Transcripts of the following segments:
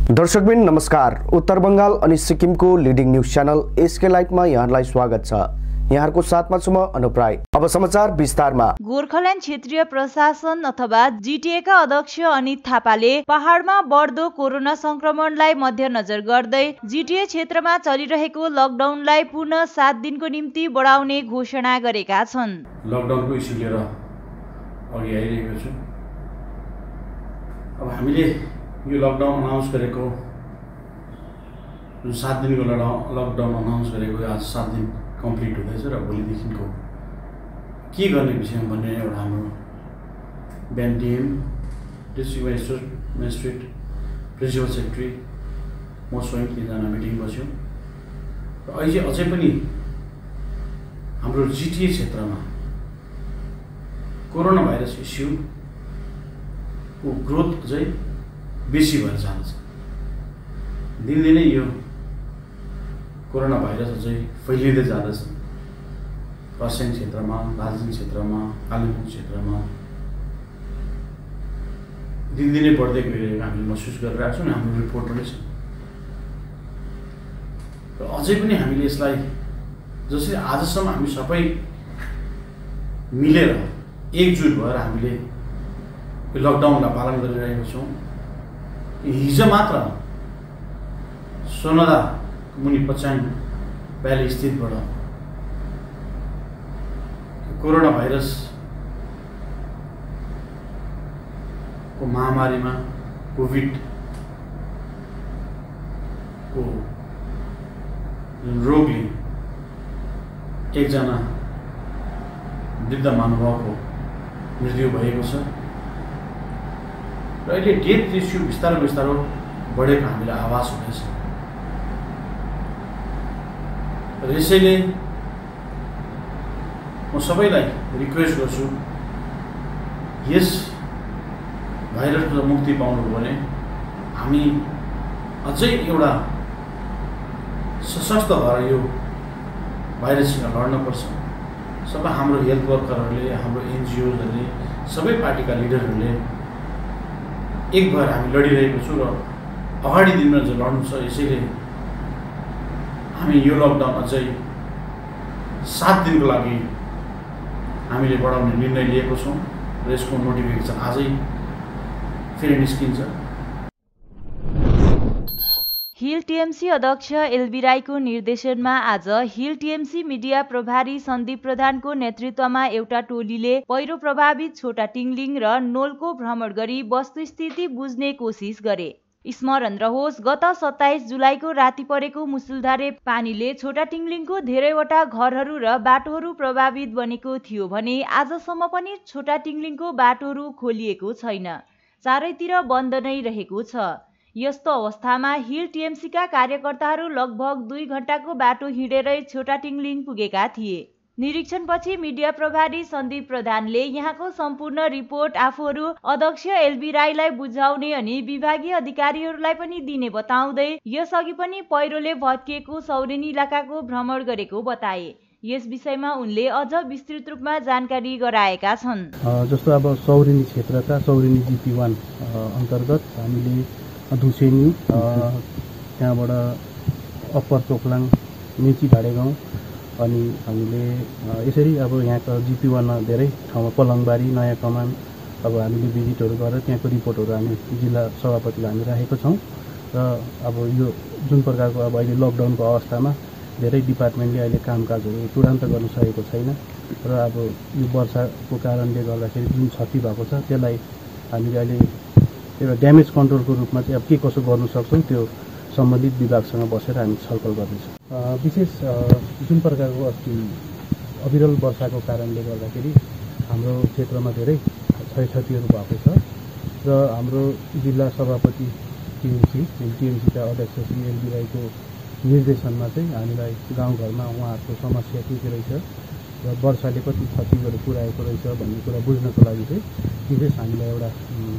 दर्शकबिन नमस्कार। उत्तर बंगाल अनि सिक्किमको लिडिङ न्यूज च्यानल एसके लाइभमा यहाँलाई स्वागत छ। यहाँको साथमा छु म अनुप राई। अब समाचार विस्तारमा। गोर्खाल्यान्ड क्षेत्रीय प्रशासन अथवा जीटीए का अध्यक्ष अनित थापाले पहाडमा बढ्दो कोरोना संक्रमणलाई मध्यनजर गर्दै जीटीए क्षेत्रमा चलिरहेको लकडाउनलाई पुनः 7 दिनको निम्ति बढाउने घोषणा गरेका छन्। लकडाउनको इस्यु लिएर अघि आइरहेको छु। अब हामीले यो लकडाउन अनाउन्स गरेको जुन 7 दिनको लकडाउन अनाउन्स गरेको आज 7 दिन कम्प्लिट हुँदैछ र भोलिदेखिको के गर्ने विषयमा भन्ने एउटा हाम्रो बिहान DM, district magistrate, principal secretary म स्वयं 3 जना मिटिङ बस्यौँ र अहिले अझै पनि हाम्रो जीटीए क्षेत्रमा कोरोना भाइरस इस्युको ग्रोथ चाहिँ बेसी भएर जान्छ। दिनदिनै यो कोरोना भाइरस अझै फैलिँदै जाँदछ। खरसाङ क्षेत्रमा, दार्जिलिङ क्षेत्रमा, कालिम्पोङ क्षेत्रमा दिनदिनै बढ्दै गइरहेको हामीले महसुस गरिरहेको छौँ। हाम्रो रिपोर्ट पनि छ र अझै पनि हामीले यसलाई जसरी आजसम्म हामी सबै मिलेर एकजुट भएर हामीले यो लकडाउनलाई पालन गरिरहेका छौँ। हिजो मात्र सोनादा मुनि पचाङ भ्याली स्थितबाट कोरोना भाइरसको महामारीमा कोभिडको जुन रोगले एकजना वृद्ध महानुभावको मृत्यु भएको छ र अहिले डेथ रेसियो बिस्तारो बढेको हामीलाई आभास हुँदैछ। र यसैले म सबैलाई रिक्वेस्ट गर्छु, यस भाइरसबाट मुक्ति पाउनु हो भने हामी अझै एउटा सशक्त भएर यो भाइरससँग लड्नुपर्छ। सबै हाम्रो हेल्थ वर्करहरूले, हाम्रो एनजिओजहरूले, सबै पार्टीका लिडरहरूले एक भएर हामी लडिरहेको छु र अगाडि दिनमा जो लड्नु छ। यसैले हामी यो लकडाउन अझै 7 दिनको लागि हामीले बढाउने निर्णय लिएको छौँ र यसको नोटिफिकेसन आजै फेरि निस्किन्छ। हिल टीएमसी अध्यक्ष एलबी राईको निर्देशनमा आज हिल टीएमसी मिडिया प्रभारी सन्दीप प्रधानको नेतृत्वमा एउटा टोलीले पहिरो प्रभावित छोटा टिङ्लिङ र नोलको भ्रमण गरी वस्तुस्थिति बुझ्ने कोसिस गरे। स्मरण रहोस्, गत 27 जुलाईको राति परेको मुसलधारे पानीले छोटा टिङ्लिङको धेरैवटा घरहरू र बाटोहरू प्रभावित बनेको थियो भने आजसम्म पनि छोटा टिङ्लिङको बाटोहरू खोलिएको छैन, चारैतिर बन्द नै रहेको छ। यस्तो अवस्थामा हिल टीएमसीका कार्यकर्ताहरू लगभग 2 घण्टाको बाटो हिँडेरै छोटा टिङ्लिङ पुगेका थिए। निरीक्षणपछि मिडिया प्रभारी सन्दीप प्रधानले यहाँको सम्पूर्ण रिपोर्ट आफूहरू अध्यक्ष एलबी राईलाई बुझाउने अनि विभागीय अधिकारीहरूलाई पनि दिने बताउँदै यसअघि पनि पहिरोले भत्किएको सौरेनी इलाकाको भ्रमण गरेको बताए। यस विषयमा उनले अझ विस्तृत रूपमा जानकारी गराएका छन्। जस्तो अब सौरेनी क्षेत्रका सौरेनी जीपी1 अन्तर्गत हामीले धुसेनी, त्यहाँबाट अप्पर चोकलाङ, मेची भाडे गाउँ अनि हामीले यसरी अब यहाँको जीपी1मा धेरै ठाउँमा पलङबारी, नयाँ कमान अब हामीले भिजिटहरू गरेर त्यहाँको रिपोर्टहरू हामी जिल्ला सभापतिलाई हामी राखेको छौँ। र अब यो जुन प्रकारको अब अहिले लकडाउनको अवस्थामा धेरै डिपार्टमेन्टले अहिले कामकाजहरू तुरन्त गर्न सकेको छैन र अब यो वर्षाको कारणले गर्दाखेरि जुन क्षति भएको छ त्यसलाई हामीले अहिले एउटा ड्यामेज कन्ट्रोलको रूपमा चाहिँ अब के कसो गर्नु सक्छौँ त्यो सम्बन्धित विभागसँग बसेर हामी छलफल गर्दैछौँ। विशेष जुन प्रकारको अस्ति अविरल वर्षाको कारणले गर्दाखेरि हाम्रो क्षेत्रमा धेरै क्षयक्षतिहरू भएको छ र हाम्रो जिल्ला सभापति टिएमसीका अध्यक्ष श्री एलबी राईको निर्देशनमा चाहिँ हामीलाई गाउँघरमा उहाँहरूको समस्या के रहेछ र वर्षाले कति क्षतिहरू पुर्याएको रहेछ भन्ने कुरा बुझ्नको लागि चाहिँ विशेष हामीलाई एउटा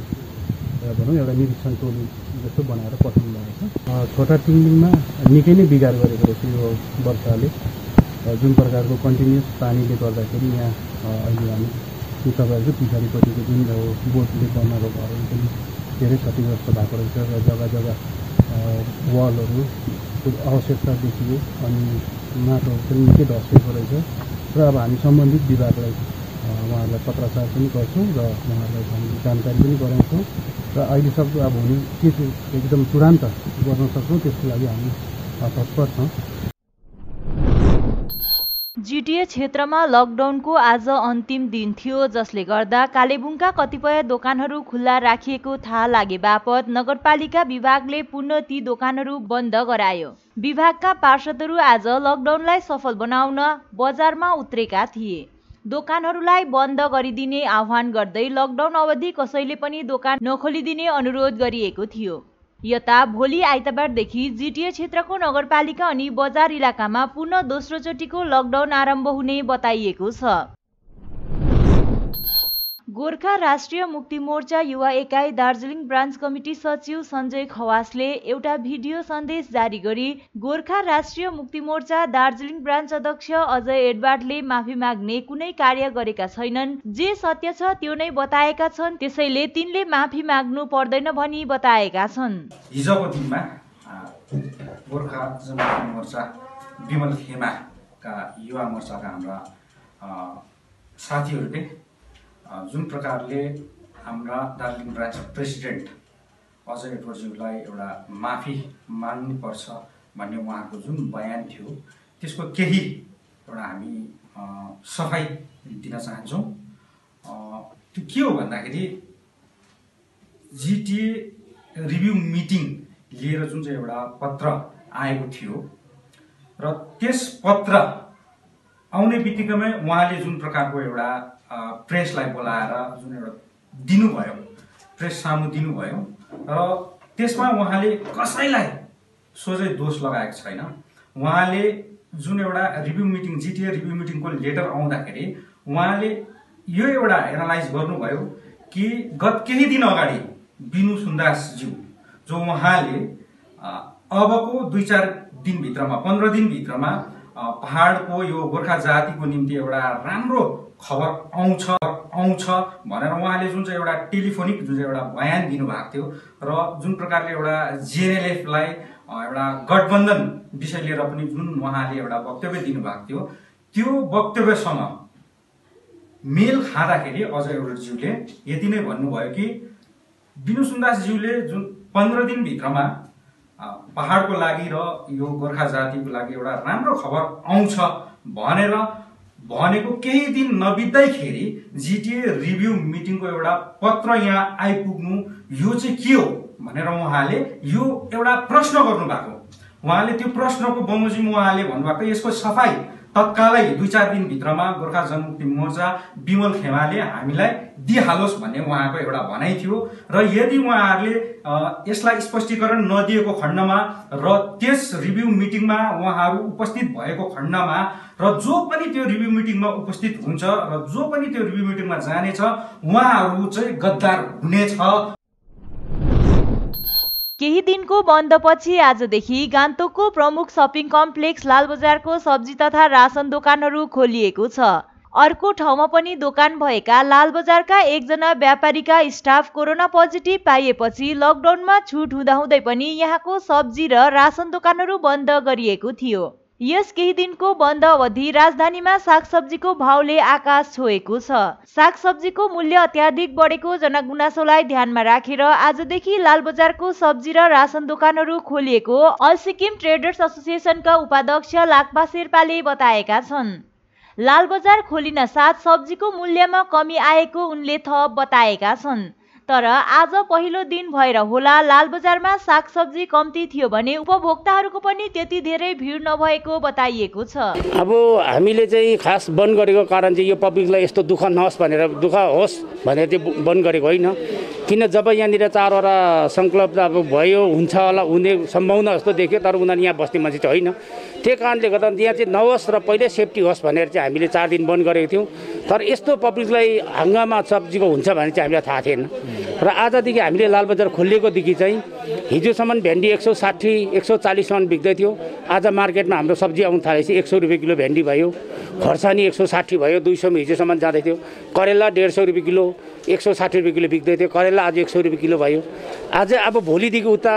निरीक्षण टोली जस्तो बनाएर पठाउनु भएको छ। छोटा टिङ्लिङमा निकै नै बिगार गरेको रहेछ यो वर्षाले। जुन प्रकारको कन्टिन्युस पानीले गर्दाखेरि यहाँ अहिले हामी तपाईँहरूको पछाडिपट्टिको जुन बोटले बनाएको घरहरू पनि धेरै क्षतिग्रस्त भएको रहेछ र जग्गा जग्गा वालहरूको आवश्यकता देखियो अनि माटोहरू पनि निकै धसेको रहेछ र अब हामी सम्बन्धित विभागलाई उहाँहरूलाई पत्राचार पनि गर्छौँ र उहाँहरूलाई हामी जानकारी पनि गराउँछौँ र अहिले सक्दो अब हुने के एकदम तुरन्त गर्न सक्छौँ त्यसको लागि हामी तत्पर छौँ। जिटिए क्षेत्रमा लकडाउनको आज अन्तिम दिन थियो, जसले गर्दा कालेबुङका कतिपय दोकानहरू खुल्ला राखिएको थाहा लागे बापत नगरपालिका विभागले पुनः ती दोकानहरू बन्द गरायो। विभागका पार्षदहरू आज लकडाउनलाई सफल बनाउन बजारमा उत्रेका थिए। दोकानहरूलाई बन्द गरिदिने आह्वान गर्दै लकडाउन अवधि कसैले पनि दोकान नखोलिदिने अनुरोध गरिएको थियो। यता भोलि आइतबारदेखि जिटिए क्षेत्रको नगरपालिका अनि बजार इलाकामा पुनः दोस्रो चोटिको लकडाउन आरम्भ हुने बताइएको छ। गोर्खा राष्ट्रिय मुक्ति मोर्चा युवा एकाइ दार्जिलिङ ब्रान्च कमिटी सचिव सञ्जय खवासले एउटा भिडियो सन्देश जारी गरी गोर्खा राष्ट्रिय मुक्ति मोर्चा दार्जिलिङ ब्रान्च अध्यक्ष अजय एडवर्डले माफी माग्ने कुनै कार्य गरेका छैनन्, जे सत्य छ त्यो नै बताएका छन्, त्यसैले तिनले माफी माग्नु पर्दैन भनी बताएका छन्। हिजोको दिनमा गोर्खा जनमुक्ति मोर्चा विमल खेमाका युवा मोर्चाका हाम्रा साथीहरूले जुन प्रकारले हाम्रा दार्जिलिङ ब्रान्च प्रेसिडेन्ट अजय एडवर्डज्यूलाई एउटा माफी माग्नुपर्छ भन्ने उहाँको जुन बयान थियो त्यसको केही एउटा हामी सफाई दिन चाहन्छौँ। त्यो के हो भन्दाखेरि जिटिए रिभ्यू मिटिङ लिएर जुन चाहिँ एउटा पत्र आएको थियो र त्यस पत्र आउने बित्तिकैमै उहाँले जुन प्रकारको एउटा प्रेसलाई बोलाएर जुन एउटा दिनुभयो, प्रेस सामु दिनुभयो र त्यसमा उहाँले कसैलाई सोझै दोष लगाएको छैन। उहाँले जुन एउटा रिभ्यू मिटिङ जिटिए रिभ्यू मिटिङको लेटर आउँदाखेरि उहाँले यो एउटा एनालाइज गर्नुभयो कि गत केही दिन अगाडि बिनु सुन्दासज्यू जो उहाँले अबको 2-4 दिनभित्रमा 15 दिनभित्रमा पहाडको यो गोर्खा जातिको निम्ति एउटा राम्रो खबर आउँछ भनेर उहाँले जुन चाहिँ एउटा टेलिफोनिक जुन चाहिँ एउटा बयान दिनुभएको थियो र जुन प्रकारले एउटा जेएनएलएफलाई एउटा गठबन्धन विषय लिएर पनि जुन उहाँले एउटा वक्तव्य दिनुभएको थियो त्यो वक्तव्यसँग मेल खाँदाखेरि अजय एडवर्डज्यूले यति नै भन्नुभयो कि बिनु सुन्दासज्यूले जुन 15 दिनभित्रमा पहाडको लागि र यो गोर्खा जातिको लागि एउटा राम्रो खबर आउँछ भनेर भनेको केही दिन नबित्दैखेरि जिटिए रिभ्यू मिटिङको एउटा पत्र यहाँ आइपुग्नु यो चाहिँ के हो भनेर उहाँले यो एउटा प्रश्न गर्नु भएको। उहाँले त्यो प्रश्नको बमोजिम उहाँले भन्नुभएको यसको सफाई तत्कालै 2-4 दिनभित्रमा गोर्खा जनमुक्ति मोर्चा विमल खेमाले हामीलाई दिइहालोस् भन्ने उहाँको एउटा भनाइ थियो र यदि उहाँहरूले यसलाई स्पष्टीकरण नदिएको खण्डमा र त्यस रिभ्यू मिटिङमा उहाँहरू उपस्थित भएको खण्डमा र जो पनि त्यो रिभ्यू मिटिङमा उपस्थित हुन्छ र जो पनि त्यो रिभ्यू मिटिङमा जानेछ उहाँहरू चाहिँ गद्दार हुनेछ। केही दिनको बन्दपछि आजदेखि गान्तोकको प्रमुख सपिङ कम्प्लेक्स लालबजारको सब्जी तथा रासन दोकानहरू खोलिएको छ। अर्को ठाउँमा पनि दोकान भएका लालबजारका एकजना व्यापारीका स्टाफ कोरोना पोजिटिभ पाइएपछि लकडाउनमा छुट हुँदाहुँदै पनि यहाँको सब्जी र रासन दोकानहरू बन्द गरिएको थियो। यस केही दिनको बन्द अवधि राजधानीमा सागसब्जीको भाउले आकाश छोएको छ। सागसब्जीको मूल्य अत्याधिक बढेको जनगुनासोलाई ध्यानमा राखेर आजदेखि लालबजारको सब्जी र रासन दोकानहरू खोलिएको अल सिक्किम ट्रेडर्स एसोसिएसनका उपाध्यक्ष लाक्पा शेर्पाले बताएका छन्। लालबजार खोलिन साथ सब्जीको मूल्यमा कमी आएको उनले थप बताएका छन्। तर आज पहिलो दिन भएर होला लालबजारमा सागसब्जी कम्ती थियो भने उपभोक्ताहरूको पनि त्यति धेरै भिड नभएको बताइएको छ। अब हामीले चाहिँ खास बन्द गरेको कारण चाहिँ यो पब्लिकलाई यस्तो दुःख नहोस् भनेर दुःख होस् भनेर चाहिँ बन्द गरेको होइन। किन जब यहाँनिर 4वटा संकल्प अब भयो हुन्छ होला हुने सम्भावना जस्तो देखियो तर उनीहरू यहाँ बस्ने मान्छे चाहिँ होइन। त्यही कारणले गर्दा यहाँ चाहिँ नहोस् र पहिल्यै सेफ्टी होस् भनेर चाहिँ हामीले 4 दिन बन्द गरेको थियौँ। तर यस्तो पब्लिकलाई हङ्गामा सब्जीको हुन्छ भने चाहिँ हामीलाई थाहा थिएन र आजदेखि हामीले लालबजार खोलिएकोदेखि चाहिँ हिजोसम्म भेन्डी 160-140सम्म बिक्दै थियो। आज मार्केटमा हाम्रो सब्जी आउनु थालेपछि 100 रुपियाँ किलो भेन्डी भयो, खर्सानी 160 भयो, 200 हिजोसम्म जाँदै थियो। करेला 150 रुपियाँ किलो, 160 रुपियाँ किलो बिक्दै थियो। करेला आज 100 रुपियाँ किलो भयो। आज अब भोलिदेखि उता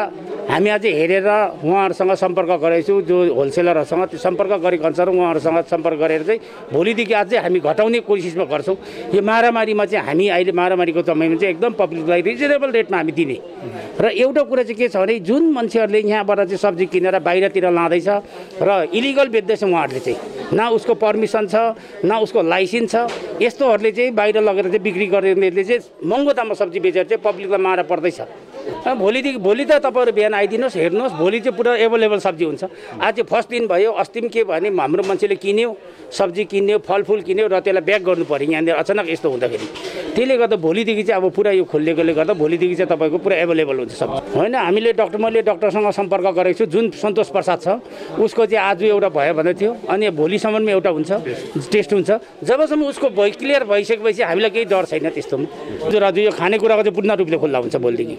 हामी अझै हेरेर उहाँहरूसँग सम्पर्क गरेको छौँ, जो होलसेलरहरूसँग त्यो सम्पर्क गरेको अनुसार उहाँहरूसँग सम्पर्क गरेर चाहिँ भोलिदेखि अझै हामी घटाउने कोसिसमा गर्छौँ। यो मारामारीमा चाहिँ हामी अहिले मारामारीको समयमा चाहिँ एकदम पब्लिकलाई रिजनेबल रेटमा हामी दिने। र एउटा कुरा चाहिँ के छ भने जुन मान्छेहरूले यहाँबाट चाहिँ सब्जी किनेर बाहिरतिर लाँदैछ र इलिगल बेच्दैछ उहाँहरूले चाहिँ न उसको पर्मिसन छ न उसको लाइसेन्स छ, यस्तोहरूले चाहिँ बाहिर लगेर चाहिँ बिक्री गर्नेले चाहिँ महँगो दाममा सब्जी बेचेर चाहिँ पब्लिकलाई मारा पर्दैछ। भोलि त तपाईँहरू बिहान आइदिनुहोस्, हेर्नुहोस्, भोलि चाहिँ पुरा एभाइलेबल सब्जी हुन्छ। आज फर्स्ट दिन भयो, अस्ति पनि के भने हाम्रो मान्छेले किन्यो, सब्जी किन्यो, फलफुल किन्यो र त्यसलाई ब्याक गर्नु पऱ्यो यहाँनिर अचानक यस्तो हुँदाखेरि। त्यसले गर्दा भोलिदेखि चाहिँ अब पुरा यो खोलिएकोले गर्दा भोलिदेखि चाहिँ तपाईँको पुरा एभाइलेबल हुन्छ सब्जी। होइन, मैले डक्टरसँग सम्पर्क गरेको छु, जुन सन्तोष प्रसाद छ उसको चाहिँ आज एउटा भयो भने थियो, अनि भोलिसम्ममा एउटा हुन्छ, टेस्ट हुन्छ। जबसम्म उसको क्लियर भइसकेपछि हामीलाई केही डर छैन त्यस्तोमा। र यो खानेकुराको चाहिँ पूर्ण रूपले खुल्ला हुन्छ भोलिदेखि।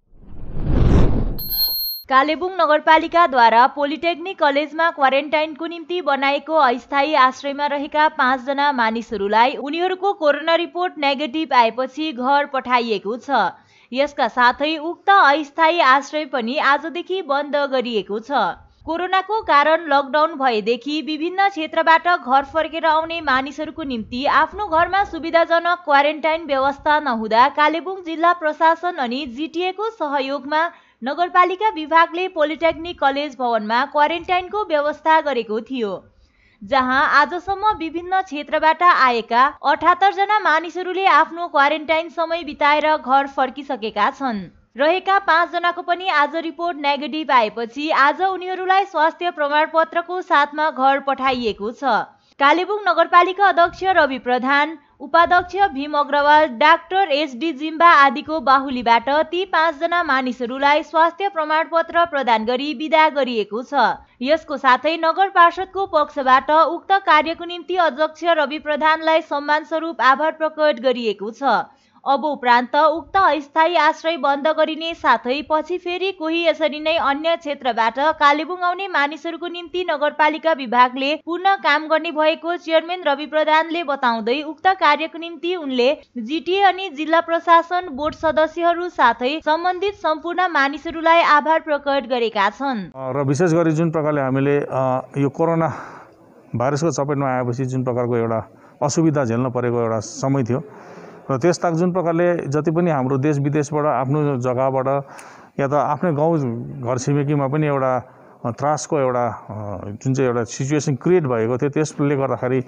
कालेबुङ नगरपालिकाद्वारा पोलिटेक्निक कलेजमा क्वारेन्टाइनको निम्ति बनाएको अस्थायी आश्रयमा रहेका 5 जना मानिसहरूलाई उनीहरूको कोरोना रिपोर्ट नेगेटिभ आएपछि घर पठाइएको छ। यसका साथै उक्त अस्थायी आश्रय पनि आजदेखि बन्द गरिएको छ। कोरोनाको कारण लकडाउन भएदेखि विभिन्न क्षेत्रबाट घर फर्केर आउने मानिसहरूको निम्ति आफ्नो घरमा सुविधाजनक क्वारेन्टाइन व्यवस्था नहुँदा कालेबुङ जिल्ला प्रशासन अनि जिटिएको सहयोगमा नगरपालिका विभागले पोलिटेक्निक कलेज भवनमा क्वारेन्टाइनको व्यवस्था गरेको थियो, जहाँ आजसम्म विभिन्न क्षेत्रबाट आएका 78 जना मानिसहरूले आफ्नो क्वारेन्टाइन समय बिताएर घर फर्किसकेका छन्। रहेका 5 जनाको पनि आज रिपोर्ट नेगेटिभ आएपछि आज उनीहरूलाई स्वास्थ्य प्रमाणपत्रको साथमा घर पठाइएको छ। कालेबुङ नगरपालिका अध्यक्ष रवि प्रधान, उपाध्यक्ष भीम अग्रवाल, डाक्टर एसडी जिम्बा आदिको बाहुलीबाट ती 5 जना मानिसहरूलाई स्वास्थ्य प्रमाणपत्र प्रदान गरी बिदा गरिएको छ। यसको साथै नगर पार्षदको पक्षबाट उक्त कार्यको निम्ति अध्यक्ष रवि प्रधानलाई सम्मान स्वरूप आभार प्रकट गरिएको छ। अब उपरान्त उक्त अस्थायी आश्रय बन्द गरिने साथै पछि फेरि कोही यसरी नै अन्य क्षेत्रबाट कालेबुङ आउने मानिसहरूको निम्ति नगरपालिका विभागले पुनः काम गर्ने भएको चेयरम्यान रवि प्रधानले बताउँदै उक्त कार्यको निम्ति उनले जिटिए अनि जिल्ला प्रशासन बोर्ड सदस्यहरू साथै सम्बन्धित सम्पूर्ण मानिसहरूलाई आभार प्रकट गरेका छन्। र विशेष गरी जुन प्रकारले हामीले यो कोरोना भाइरसको चपेटमा आएपछि जुन प्रकारको एउटा असुविधा झेल्न परेको एउटा समय थियो र त्यसताक जुन प्रकारले जति पनि हाम्रो देश विदेशबाट आफ्नो जग्गाबाट या त आफ्नै गाउँ घर छिमेकीमा पनि एउटा त्रासको एउटा जुन चाहिँ एउटा सिचुएसन क्रिएट भएको थियो, त्यसले गर्दाखेरि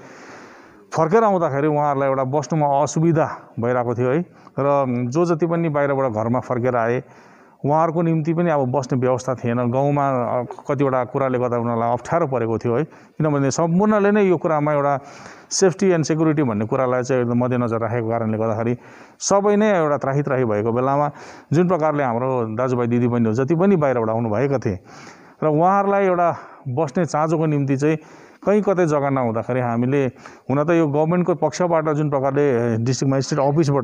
फर्केर आउँदाखेरि उहाँहरूलाई एउटा बस्नुमा असुविधा भइरहेको थियो है। र जो जति पनि बाहिरबाट घरमा फर्केर आए उहाँहरूको निम्ति पनि अब बस्ने व्यवस्था थिएन, गाउँमा कतिवटा कुराले गर्दा उनीहरूलाई अप्ठ्यारो परेको थियो है। किनभने सम्पूर्णले नै यो कुरामा एउटा सेफ्टी एन्ड सेक्युरिटी भन्ने कुरालाई चाहिँ एकदम मध्यनजर राखेको कारणले गर्दाखेरि सबै नै एउटा त्राही भएको बेलामा जुन प्रकारले हाम्रो दाजुभाइ दिदीबहिनीहरू जति पनि बाहिरबाट आउनुभएका थिए र उहाँहरूलाई एउटा बस्ने चाँजोको निम्ति चाहिँ कहीँ कतै जग्गा नहुँदाखेरि हामीले हुन त यो गभर्मेन्टको पक्षबाट जुन प्रकारले डिस्ट्रिक्ट म्याजिस्ट्रेट अफिसबाट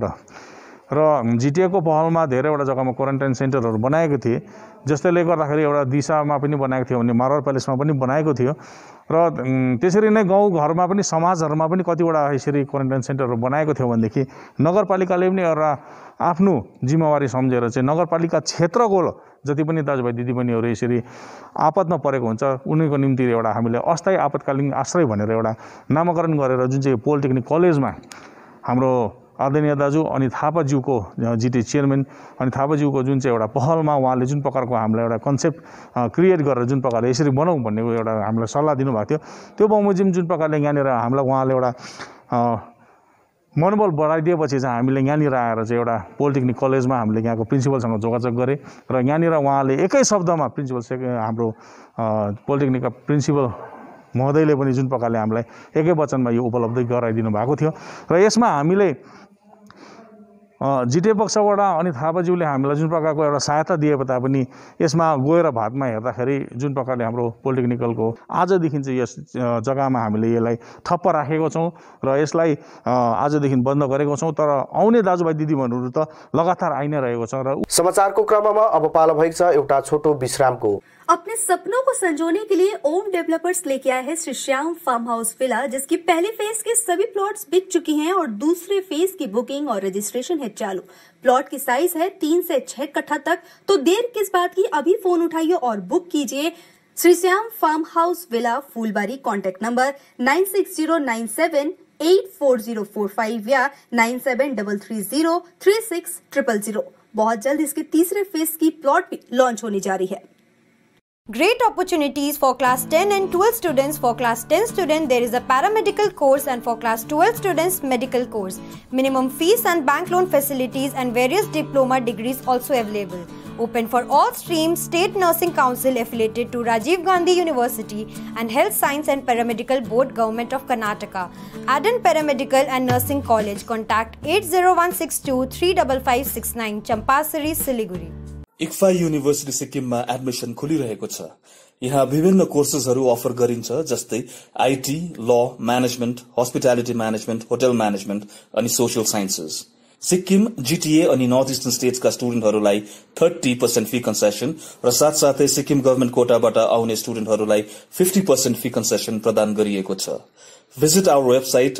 र जिटिएको पहलमा धेरैवटा जग्गामा क्वारेन्टाइन सेन्टरहरू बनाएको थिए, जसले गर्दाखेरि एउटा दिशामा पनि बनाएको थियो भने मारवाड प्यालेसमा पनि बनाएको थियो र त्यसरी नै गाउँघरमा पनि समाजहरूमा पनि कतिवटा यसरी क्वारेन्टाइन सेन्टरहरू बनाएको थियो भनेदेखि नगरपालिकाले पनि एउटा आफ्नो जिम्मेवारी सम्झेर चाहिँ नगरपालिका क्षेत्रको जति पनि दाजुभाइ दिदीबहिनीहरू यसरी आपतमा परेको हुन्छ उनीहरूको निम्ति एउटा हामीले अस्थायी आपतकालीन आश्रय भनेर एउटा नामाकरण गरेर जुन चाहिँ पोलिटेक्निक कलेजमा हाम्रो आदरणीय दाजु अनि थापाज्यूको जिटी चेयरम्यान अनि थापाज्यूको जुन चाहिँ एउटा पहलमा उहाँले जुन प्रकारको हामीलाई एउटा कन्सेप्ट क्रिएट गरेर जुन प्रकारले यसरी बनाऊ भन्ने एउटा हामीलाई सल्लाह दिनुभएको थियो, त्यो बमोजिम जुन प्रकारले यहाँनिर हामीलाई उहाँले एउटा मनोबल बढाइदिएपछि चाहिँ हामीले यहाँनिर आएर चाहिँ एउटा पोलिटेक्निक कलेजमा हामीले यहाँको प्रिन्सिपलसँग जोगाजोग गरेँ र यहाँनिर उहाँले एकै शब्दमा हाम्रो पोलिटेक्निकका प्रिन्सिपल महोदयले पनि जुन प्रकारले हामीलाई एकै वचनमा यो उपलब्धि गराइदिनु भएको थियो र यसमा हामीले जिटिए पक्षबाट अनि थापाज्यूले हामीलाई जुन प्रकारको एउटा सहायता दिए तापनि यसमा गएर भातमा हेर्दाखेरि जुन प्रकारले हाम्रो पोलिटेक्निकलको आजदेखि चाहिँ यस जग्गामा हामीले यसलाई ठप्प राखेको छौँ र यसलाई आजदेखि बन्द गरेको छौँ। तर आउने दाजुभाइ दिदीबहिनीहरू त लगातार आइ नै रहेको छ। र समाचारको क्रममा अब पालो भएको छ एउटा छोटो विश्रामको। अपने सपनों को संजोने के लिए ओम डेवलपर्स लेके आया है Shri Shyam farm house villa, जिसकी पहली फेज के सभी प्लॉट्स बिक चुकी हैं और दूसरे फेज की बुकिंग और रजिस्ट्रेशन है चालू। प्लॉट की साइज है 3 से 6 कट्ठा तक, तो देर किस बात की, अभी फोन उठाइए और बुक कीजिए। Shri Shyam farm house villa, Phulbari. Contact number 9609784045 या 9733036000। बहुत जल्द इसके तीसरे फेज की प्लॉट भी लॉन्च होने जा रही है। Great opportunities for class 10 and 12 students. For class 10 student, there is a paramedical course, and for class 12 students, medical course. Minimum fees and bank loan facilities and various diploma degrees also available. Open for all streams. State Nursing Council affiliated to Rajiv Gandhi University and Health Science and Paramedical Board, Government of Karnataka. Aden Paramedical and Nursing College. Contact 80162 35569, Champasari, Siliguri. ICFAI university सिक्किममा admission खुलिरहेको छ। यहाँ विभिन्न कोर्सेसहरू offer गरिन्छ, जस्तै IT, law, management, hospitality management, hotel management अनि social sciences. Sikkim, GTA अनि नर्थ इस्टर्न स्टेट्सका स्टुडेन्टहरूलाई 30% फी कन्सेसन र साथसाथै सिक्किम गभर्मेन्ट कोटाबाट आउने स्टुडेन्टहरूलाई 50% फी कन्सेसन प्रदान गरिएको छ। Visit our website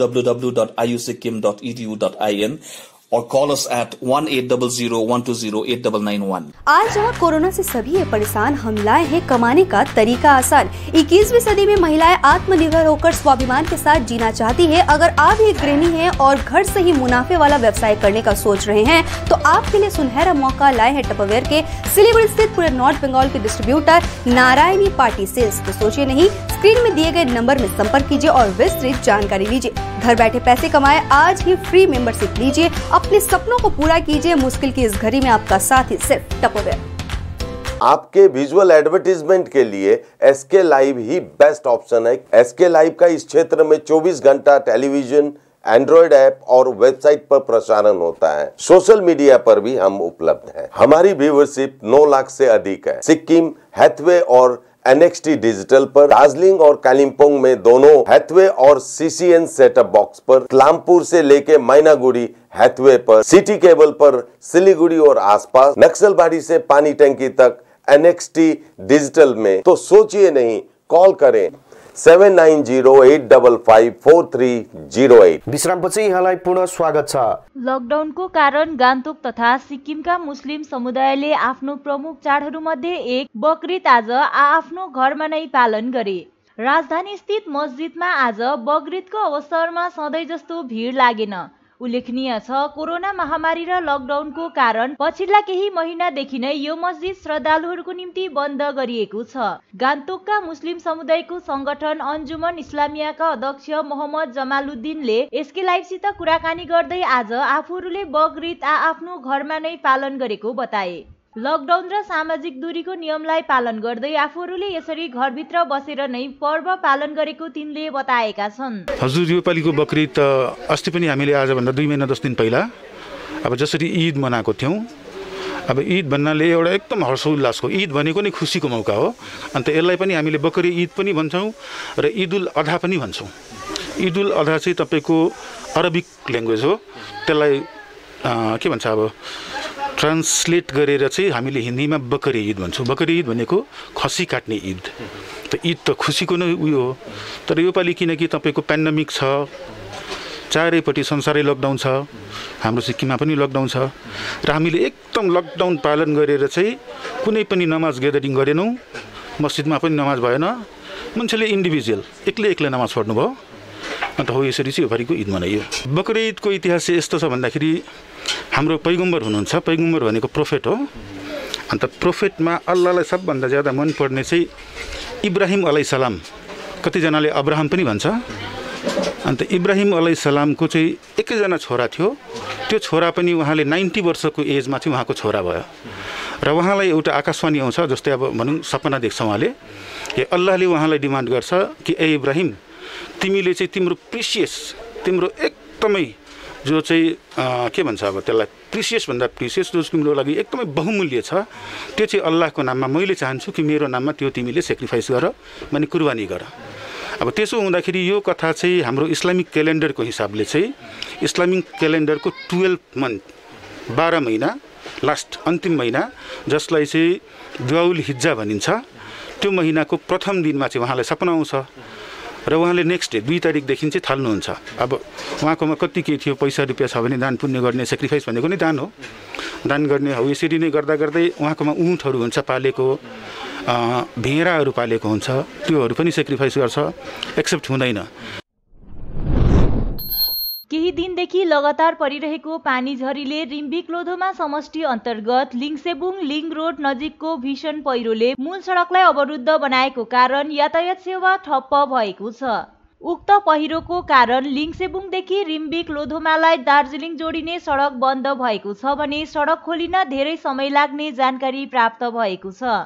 www.iusikkim.edu.in or call us at 1800-120-8991। आज जहाँ कोरोना से सभी है परेशान, हम लाए हैं कमाने का तरीका आसान। 21वीं सदी में महिलाएं आत्मनिर्भर होकर स्वाभिमान के साथ जीना चाहती है। अगर आप एक गृहिणी हैं और घर से ही मुनाफे वाला व्यवसाय करने का सोच रहे हैं, तो आपके लिए सुनहरा मौका लाए हैं टपरवेयर के सिलीगुड़ी स्थित पूरे नॉर्थ बंगाल के डिस्ट्रीब्यूटर नारायणी पार्टी सेल्स। तो सोचिए नहीं, स्क्रीन में दिए गए नंबर में संपर्क कीजिए और विस्तृत जानकारी लीजिए। घर बैठे पैसे कमाए, आज ही फ्री मेंबरशिप लीजिए, अपने सपनों को पूरा कीजिए। मुश्किल की इस घड़ी में आपका साथ ही सिर्फ टपरवेयर। आपके विजुअल एडवर्टीजमेंट के लिए एसके लाइव ही बेस्ट ऑप्शन है। एसके लाइव का इस क्षेत्र में 24 घंटा टेलीविजन, एंड्रॉइड ऐप और वेबसाइट पर प्रसारण होता है। सोशल मीडिया पर भी हम उपलब्ध हैं। हमारी व्यूवरशिप 9 लाख से अधिक है। सिक्किम, हैथवे और NXT डिजिटल पर, दार्जिलिंग और कालिम्पोंग में दोनों हैथवे और CCN सेटअप बॉक्स पर, क्लामपुर से लेके मैनागुड़ी हैथवे पर, सिटी केबल पर सिलीगुड़ी और आसपास, नक्सलबाड़ी से पानी टंकी तक NXT डिजिटल में। तो सोचिए नहीं, कॉल करें 7908554308। विश्रामपछि यहाँलाई पुनः स्वागत छ। लकडाउनको कारण गान्तोक तथा सिक्किमका मुस्लिम समुदायले आफ्नो प्रमुख चाडहरूमध्ये एक बकरीद आज आआफ्नो घरमा नै पालन गरे। राजधानी स्थित मस्जिदमा आज बकरीदको अवसरमा सधैँ जस्तो भिड लागेन। उल्लेखनीय छ, कोरोना महामारी र लकडाउनको कारण पछिल्ला केही महिनादेखि नै यो मस्जिद श्रद्धालुहरूको निम्ति बन्द गरिएको छ। गान्तोकका मुस्लिम समुदायको संगठन अन्जुमन इस्लामियाका अध्यक्ष मोहम्मद जमालुद्दिनले एसके लाइभसित कुराकानी गर्दै आज आफूहरूले बकरीद आफ्नो घरमा नै पालन गरेको बताए। लकडाउन र सामाजिक दूरीको नियमलाई पालन गर्दै आफूहरूले यसरी घरभित्र बसेर नै पर्व पालन गरेको तिनले बताएका छन्। हजुर, यो पालिको बकरीद अस्ति पनि हामीले आजभन्दा 2 महिना 10 दिन पहिला अब जसरी ईद मनाएको थियौँ। अब ईद भन्नाले एउटा एकदम हर्षोल्लासको, ईद भनेको नै खुसीको मौका हो। अन्त यसलाई पनि हामीले बकरी ईद पनि भन्छौँ र ईदुल अधा पनि भन्छौँ। ईदुल अधा चाहिँ तपाईँको अरबिक ल्याङ्ग्वेज हो, त्यसलाई के भन्छ अब ट्रान्सलेट गरेर चाहिँ हामीले हिन्दीमा बकरी ईद भन्छौँ। बकरी ईद भनेको खसी काट्ने ईद। त ईद त खुसीको नै उयो हो। तर योपालि किनकि तपाईँको पेन्डेमिक छ, चारैपट्टि संसारै लकडाउन छ, हाम्रो सिक्किममा पनि लकडाउन छ र हामीले एकदम लकडाउन पालन गरेर चाहिँ कुनै पनि नमाज ग्यादरिङ गरेनौँ। मस्जिदमा पनि नमाज भएन, मान्छेले इन्डिभिजुअल एक्लै नमाज पढ्नुभयो। अन्त हो यसरी चाहिँ योपालिको ईद मनाइयो। बकरी ईदको इतिहास चाहिँ यस्तो छ भन्दाखेरि हाम्रो पैगम्बर हुनुहुन्छ, पैगम्बर भनेको प्रोफेट हो। अन्त प्रोफेटमा अल्लाहलाई सबभन्दा ज्यादा मनपर्ने चाहिँ इब्राहिम अलैहिस्सलाम, कतिजनाले अब्राहम पनि भन्छ। अन्त इब्राहिम अलैहिस्सलामको चाहिँ एकैजना छोरा थियो। त्यो छोरा पनि उहाँले 90 वर्षको एजमा चाहिँ उहाँको छोरा भयो र उहाँलाई एउटा आकाशवाणी आउँछ, जस्तै अब भनौँ सपना देख्छ उहाँले कि अल्लाहले उहाँलाई डिमान्ड गर्छ कि ए इब्राहिम, तिमीले चाहिँ तिम्रो प्रिसियस, तिम्रो एकदमै जो चाहिँ के भन्छ अब त्यसलाई प्रिसियस भन्दा प्रिसियस, जो तिम्रो लागि एकदमै बहुमूल्य छ, त्यो चाहिँ अल्लाहको नाममा मैले चाहन्छु कि मेरो नाममा त्यो तिमीले सेक्रिफाइस गर, माने कुर्बानी गर। अब त्यसो हुँदाखेरि यो कथा चाहिँ हाम्रो इस्लामिक क्यालेन्डरको हिसाबले चाहिँ इस्लामिक क्यालेन्डरको 12 मन्थ 12 महिना लास्ट अन्तिम महिना जसलाई चाहिँ दुआउल हिज्जा भनिन्छ, त्यो महिनाको प्रथम दिनमा चाहिँ उहाँलाई सपना आउँछ र उहाँले नेक्स्ट डे 2 तारिकदेखि चाहिँ थाल्नुहुन्छ। अब उहाँकोमा कति के थियो, पैसा रुपियाँ छ भने दान पुण्य गर्ने, सेक्रिफाइस भनेको नै दान हो, दान गर्ने हो। यसरी नै गर्दा गर्दै उहाँकोमा ऊँटहरू हुन्छ पालेको, भेडाहरू पालेको हुन्छ, त्योहरू पनि सेक्रिफाइस गर्छ, एक्सेप्ट हुँदैन। केही दिनदेखि लगातार परिरहेको पानी झरीले रिम्बिक लोधोमा समष्टि अन्तर्गत लिङसेबुङ लिङ रोड नजिकको भीषण पहिरोले मूल सडकलाई अवरुद्ध बनाएको कारण यातायात सेवा ठप्प भएको छ। उक्त पहिरोको कारण लिङसेबुङदेखि रिम्बिक लोधोमालाई दार्जिलिङ जोडिने सडक बन्द भएको छ भने सडक खोलिन धेरै समय लाग्ने जानकारी प्राप्त भएको छ।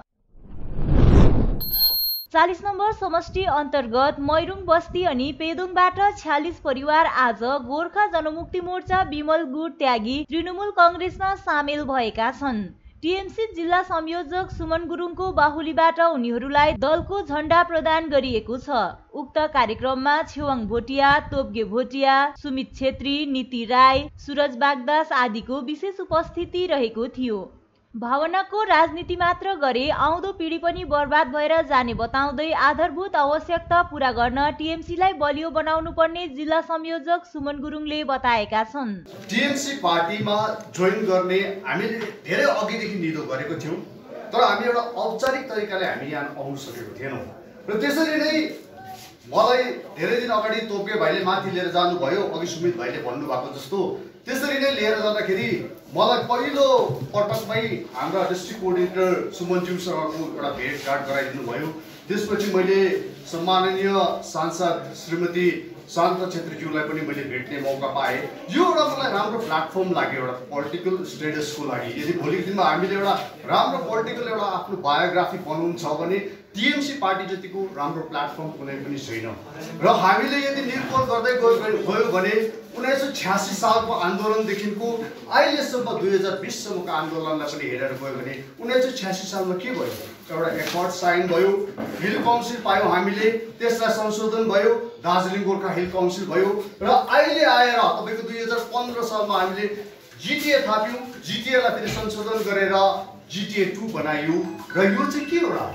40 नम्बर समष्टि अन्तर्गत मैरुङ बस्ती अनि पेदुङबाट 46 परिवार आज गोर्खा जनमुक्ति मोर्चा विमल गुट त्यागी तृणमूल कंग्रेसमा सामेल भएका छन्। टिएमसी जिल्ला संयोजक सुमन गुरुङको बाहुलीबाट उनीहरूलाई दलको झण्डा प्रदान गरिएको छ। उक्त कार्यक्रममा छेवाङ भोटिया, तोपगे भोटिया, सुमित छेत्री, नीति राई, सुरज बागदास आदिको विशेष उपस्थिति रहेको थियो। भावनाको राजनीति मात्र गरे आउँदो पिढी पनि बर्बाद भएर जाने बताउँदै आधारभूत आवश्यकता पूरा गर्न टिएमसीलाई बलियो बनाउनु पर्ने जिल्ला संयोजक सुमन गुरुङले बताएका छन्। टिएमसी पार्टीमा जोइन गर्ने हामीले धेरै अघिदेखि निधो गरेको थियौँ, तर हामी एउटा औपचारिक तरिकाले हामी यहाँ आउन सकेको थिएनौँ र त्यसरी नै मलाई धेरै दिन अगाडि तोपके भाइले माथि लिएर जानुभयो, अघि सुमित भाइले भन्नुभएको जस्तो त्यसरी नै लिएर जाँदाखेरि मलाई पहिलो पटकमै हाम्रा डिस्ट्रिक्ट कोअर्डिनेटर सुमनज्यूसँगको एउटा भेटघाट गराइदिनु भयो। त्यसपछि मैले सम्माननीय सांसद श्रीमती शान्त छेत्रीज्यूलाई पनि मैले भेट्ने मौका पाएँ। यो एउटा मलाई राम्रो प्लेटफर्म लाग्यो एउटा पोलिटिकल स्टेटसको लागि। यदि भोलिको दिनमा हामीले एउटा राम्रो पोलिटिकल एउटा आफ्नो बायोग्राफी बनाउनु छ भने टिएमसी पार्टी जतिको राम्रो प्लेटफर्म कुनै पनि छैन र हामीले यदि निर्पोल गर्दै गयो भने 1986 सालको आन्दोलनदेखिको अहिलेसम्म 2020 सम्मको आन्दोलनलाई पनि हेरेर गयो भने 1986 सालमा के भयो, एउटा एकर्ड साइन भयो, हिल काउन्सिल पायौँ हामीले, त्यसलाई संशोधन भयो, दार्जिलिङ गोर्खा हिल काउन्सिल भयो र अहिले आएर तपाईँको 2015 सालमा हामीले जिटिए थाप्यौँ, जिटिएलाई फेरि संशोधन गरेर जिटिए 2 बनाइयो र यो चाहिँ के हो र?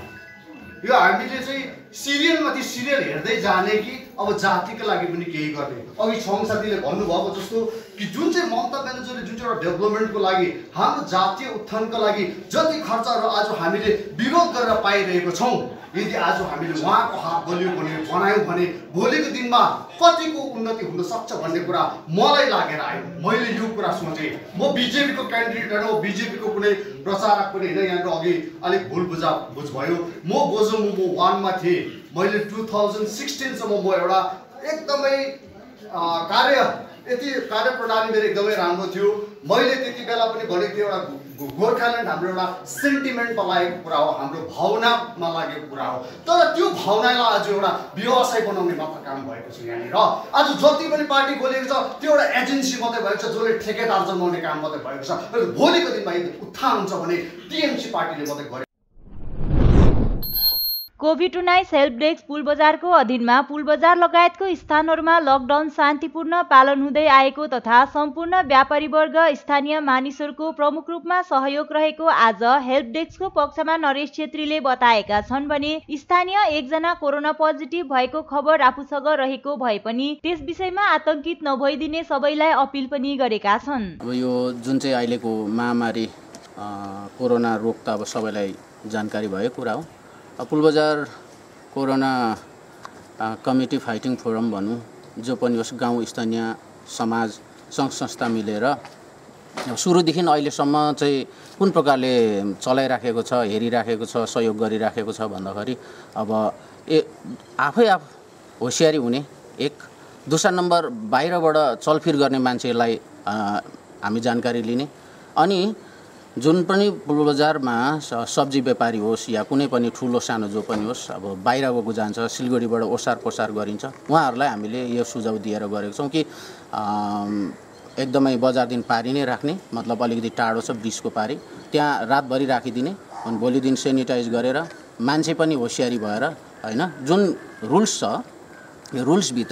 यो हामीले चाहिँ सिरियलमाथि सिरियल हेर्दै जाने कि अब जातिको लागि पनि केही गर्ने? अघि छङ साथीले भन्नुभएको जस्तो कि जुन चाहिँ ममता ब्यानर्जीले जुन चाहिँ एउटा डेभलपमेन्टको लागि हाम्रो जातीय उत्थानको लागि जति खर्चहरू आज हामीले विरोध गरेर पाइरहेको छौँ, यदि आज हामीले उहाँको हात बलियो भने बनायौँ भने भोलिको दिनमा कतिको उन्नति हुन सक्छ भन्ने कुरा मलाई लागेर आयो। मैले यो कुरा सोचेँ। म बिजेपीको क्यान्डिडेट होइन, म बिजेपीको कुनै प्रचारक पनि होइन। यहाँको अघि अलिक भुल बुझ भयो। म बोजोमुमो 1 मा थिएँ। मैले 2016 सम्म म एउटा एकदमै कार्यप्रणाली मेरो एकदमै राम्रो थियो। मैले त्यति बेला पनि भनेको थिएँ एउटा गोर्खाल्यान्ड हाम्रो एउटा सेन्टिमेन्टमा लागेको कुरा हो, हाम्रो भावनामा लागेको कुरा हो। तर त्यो भावनालाई आज एउटा व्यवसाय बनाउने मात्र काम भएको छ यहाँनिर। आज जति पनि पार्टी खोलेको छ त्यो एउटा एजेन्सी मात्रै भएको छ, जसले ठेकेदार जमाउने काम मात्रै भएको छ। भोलिको दिनमा यदि उत्थान हुन्छ भने टिएमसी पार्टीले मात्रै गरे। कोभिड-19 हेल्प डेस्क पुलबजारको अधीनमा पुलबजार लगायतको स्थानहरूमा लकडाउन शान्तिपूर्ण पालन हुँदै आएको तथा सम्पूर्ण व्यापारी वर्ग स्थानीय मानिसहरूको प्रमुख रूपमा सहयोग रहेको आज हेल्प डेस्कको पक्षमा नरेश छेत्रीले बताएका छन् भने स्थानीय एकजना कोरोना पोजिटिभ भएको खबर आफूसँग रहेको भए पनि त्यस विषयमा आतंकित नभइदिने सबैलाई अपिल पनि गरेका छन्। अब यो जुन चाहिँ अहिलेको महामारी कोरोना रोग त अब सबैलाई जानकारी भएको कुरा हो। Pulbazar corona committee fighting forum भनौँ, जो पनि होस् गाउँ स्थानीय समाज सङ्घ संस्था मिलेर सुरुदेखि अहिलेसम्म चाहिँ कुन प्रकारले चलाइराखेको छ, हेरिराखेको छ, सहयोग गरिराखेको छ भन्दाखेरि अब आफै होसियारी हुने एक, दोस्रो नम्बर बाहिरबाट चलफिर गर्ने मान्छेलाई हामी जानकारी लिने, अनि जुन पनि पुलबजारमा सब्जी व्यापारी होस् या कुनै पनि ठुलो सानो जो पनि होस्, अब बाहिरको जान्छ, सिलगढीबाट ओसार पोसार गरिन्छ, उहाँहरूलाई हामीले यो सुझाव दिएर गरेको छौँ कि एकदमै बजार दिन पारी नै राख्ने, मतलब अलिकति टाढो छ ब्रिजको पारी, त्यहाँ रातभरि राखिदिने, अनि भोलि दिन सेनिटाइज गरेर मान्छे पनि होसियारी भएर होइन जुन रुल्स छ यो रुल्सभित्र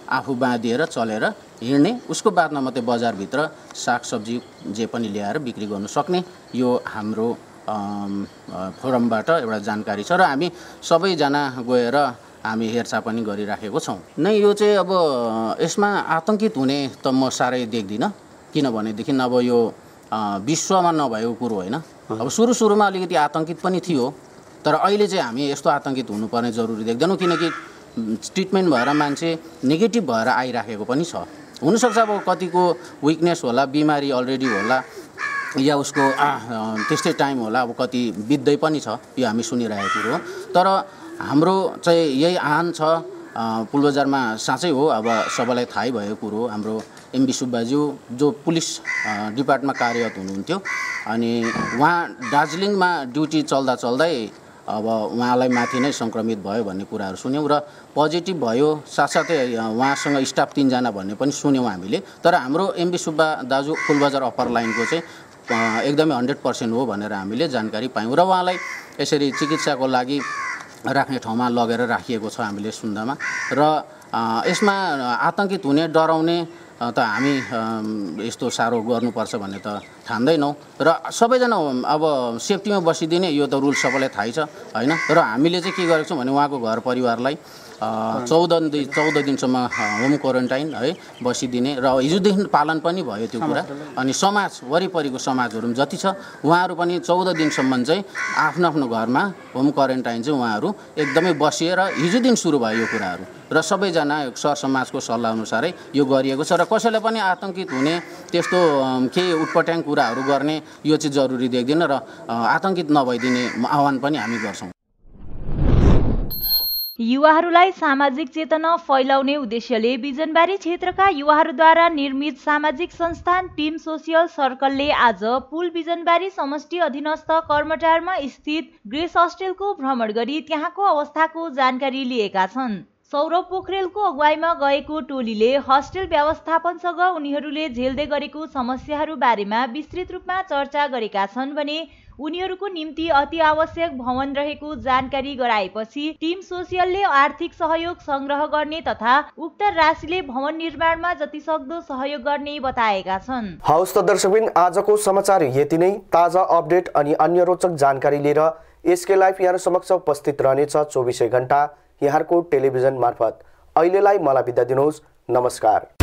आफू बाँधिएर चलेर हिँड्ने, उसको बादमा मात्रै बजारभित्र सागसब्जी जे पनि ल्याएर बिक्री गर्न सक्ने यो हाम्रो फोरमबाट एउटा जानकारी छ र हामी सबैजना गएर हामी हेरचाह पनि गरिराखेको छौँ। नै यो चाहिँ अब यसमा आतङ्कित हुने त म साह्रै देख्दिनँ, किनभनेदेखि अब यो विश्वमा नभएको कुरो होइन। अब सुरुमा अलिकति आतङ्कित पनि थियो, तर अहिले चाहिँ हामी यस्तो आतङ्कित हुनुपर्ने जरुरी देख्दैनौँ, किनकि ट्रिटमेन्ट भएर मान्छे नेगेटिभ भएर आइराखेको पनि छ। हुनसक्छ अब कतिको विकनेस होला, बिमारी अलरेडी होला, या उसको त्यस्तै टाइम होला, अब कति बित्दै पनि छ, यो हामी सुनिरहेको कुरो हो। तर हाम्रो चाहिँ यही आह्वान छ, पुलबजारमा साँच्चै हो अब सबैलाई थाहै भएको कुरो, हाम्रो एमबी सुब्बाज्यू जो पुलिस डिपार्टमेन्टमा कार्यरत हुनुहुन्थ्यो, अनि उहाँ दार्जिलिङमा ड्युटी चल्दै अब उहाँलाई माथि नै सङ्क्रमित भयो भन्ने कुराहरू सुन्यौँ र पोजिटिभ भयो। साथसाथै उहाँसँग स्टाफ 3 जना भन्ने पनि सुन्यौँ हामीले। तर हाम्रो एमबी सुब्बा दाजु फुलबजार अप्पर लाइनको चाहिँ एकदमै 100% हो भनेर हामीले जानकारी पायौँ र उहाँलाई यसरी चिकित्साको लागि राख्ने ठाउँमा लगेर राखिएको छ हामीले सुन्दामा। र यसमा आतङ्कित हुने, डराउने त हामी यस्तो साह्रो गर्नुपर्छ भन्ने त ठान्दैनौँ र सबैजना अब सेफ्टीमा बसिदिने यो त रुल सबैलाई थाहै छ होइन। र हामीले चाहिँ के गरेको छौँ भने उहाँको घर परिवारलाई 14 दिनसम्म होम क्वारेन्टाइन है बसिदिने र हिजोदेखि पालन पनि भयो त्यो कुरा। अनि समाज वरिपरिको समाजहरू जति छ उहाँहरू पनि 14 दिनसम्म चाहिँ आफ्नो घरमा होम क्वारेन्टाइन चाहिँ उहाँहरू एकदमै बसिएर हिजोदेखि सुरु भयो यो कुराहरू र सबैजना सरसमाजको सल्लाह अनुसारै यो गरिएको छ। र कसैलाई पनि आतङ्कित हुने, त्यस्तो केही उटपट्याङ कुराहरू गर्ने यो चाहिँ जरुरी देख्दैन र आतङ्कित नभइदिने आह्वान पनि हामी गर्छौँ। युवाहरूलाई सामाजिक चेतना फैलाउने उद्देश्यले बिजनबारी क्षेत्रका युवाहरूद्वारा निर्मित सामाजिक संस्थान टिम सोसियल सर्कलले आज पुल बिजनबारी समष्टि अधीनस्थ कर्मटारमा स्थित ग्रेस हस्टेलको भ्रमण गरी त्यहाँको अवस्थाको जानकारी लिएका छन्। सौरभ पोखरेलको अगुवाईमा गएको टोलीले हस्टेल व्यवस्थापनसँग उनीहरूले झेल्दै गरेको समस्याहरू बारेमा विस्तृत रूपमा चर्चा गरेका छन् भने उनीहरूको निम्ति अति आवश्यक भवन रहेको जानकारी गराएपछि टिम सोसियलले आर्थिक सहयोग संग्रह गर्ने तथा उक्त राशिले भवन निर्माणमा जतिसक्दो सहयोग गर्ने बताएका छन्। हवस् त दर्शकबिन, आजको समाचार यति नै। ताजा अपडेट अनि अन्य रोचक जानकारी लिएर एसके लाइभ यहाँ समक्ष उपस्थित रहनेछ 24 घण्टा यहाँको टेलिभिजन मार्फत। अहिलेलाई मलाई बिदा दिनुहोस्। नमस्कार।